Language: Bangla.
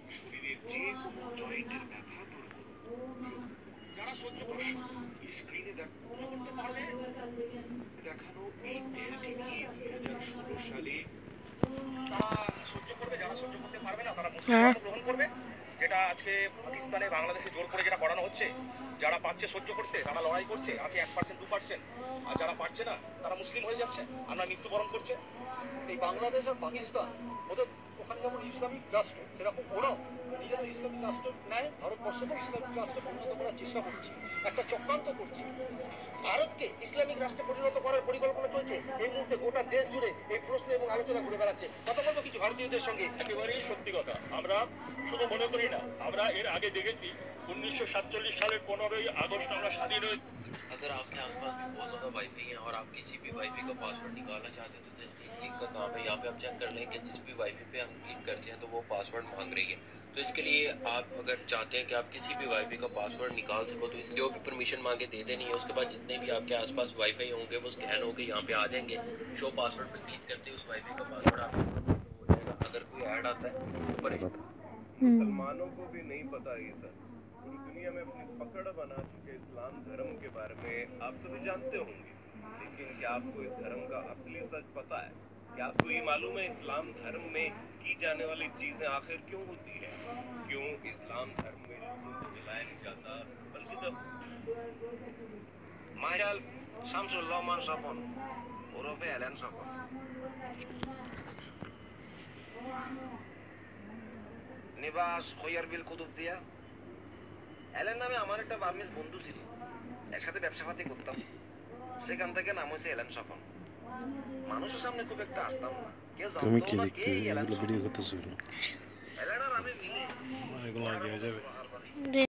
শরীরের যে কোনো জয়েন্টের ব্যথা দূর করুন। যারা সহ্য দর্শক স্ক্রিনে সহ্য করতে পারবে দেখানো এই তেলটি নিয়ে 2016 সালে তারা সহ্য করবে, যারা সহ্য করতে পারবে না তারা মুসলিম ধর্ম গ্রহণ করবে, যেটা আজকে পাকিস্তানে বাংলাদেশে জোর করে যেটা করানো হচ্ছে। যারা পারছে সহ্য করতে তারা লড়াই করছে, আছে 1% 2%, আর যারা পারছে না তারা মুসলিম হয়ে যাচ্ছে, আমরা মৃত্যুবরণ করছে। এই বাংলাদেশ আর পাকিস্তান ওদের ওখানে যেমন ইসলামিক রাষ্ট্র, সেরকম ওরাও নিজেদের ইসলামিক রাষ্ট্র নেয়, ভারতবর্ষকেও ইসলামিক রাষ্ট্রে পরিণত করার চেষ্টা করছে, একটা চক্রান্ত করছে। ভারতকে ইসলামিক রাষ্ট্রে পরিণত করার পরিকল্পনা চলছে এই মুহূর্তে গোটা দেশ জুড়ে। এই প্রশ্ন এবং আলোচনা ঘুরে বেড়াচ্ছে। কথা বলবো কিছু ভারতীয়দের সঙ্গে। একেবারেই সত্যি কথা। আমরা শুধু মনে করি না, আমরা এর আগে দেখেছি 1947 সালের 15ই আগস্ট আমরা স্বাধীন হয়ে। अगर आपके आसपास भी बहुत ज़्यादा वाईफाई है और आप किसी भी वाईफाई का पासवर्ड निकालना चाहते हो तो जस्ट इस लिंक का काम है। यहाँ पे आप चेक कर लें कि जिस भी वाईफाई पे हम क्लिक करते हैं तो वो पासवर्ड मांग रही है। तो इसके लिए आप अगर चाहते हैं कि आप किसी भी वाईफाई का पासवर्ड निकाल सको तो इस जो भी परमिशन मांगे दे देनी है। उसके बाद जितने भी आपके आसपास वाईफाई होंगे वो स्कैन होकर यहाँ पे आ जाएंगे। शो पासवर्ड पे क्लिक करते उस वाईफाई का पासवर्ड आप हो जाएगा। अगर कोई ऐड आता है ऊपर मुसलमानों को भी नहीं पता ये सब। पूरी दुनिया में अपनी पकड़ बना चुके इस्लाम धर्म के बारे में आप सभी जानते होंगे, लेकिन क्या आपको इस धर्म का असली सच पता है? क्या आपको ये मालूम है इस्लाम धर्म में की जाने वाली चीजें आखिर क्यों होती है? क्यों इस्लाम धर्म में लोगों को जलाया नहीं जाता बल्कि जब মাইকেল শামসুল রহমান স্বপন ওরফে অ্যালেন স্বপন, নিবাস খৈয়ারবিল কুতুবদিয়া। অ্যালেন নামে আমার একটা বার্মিজ বন্ধু ছিল, একসাথে ব্যবসাপাতি করতাম। সেখান থেকে নাম হয়েছে অ্যালেন স্বপন। মানুষের সামনে খুব একটা আসতাম না, কেউ জানতো না কে অ্যালেন স্বপন। অ্যালেন আর আমি মিলে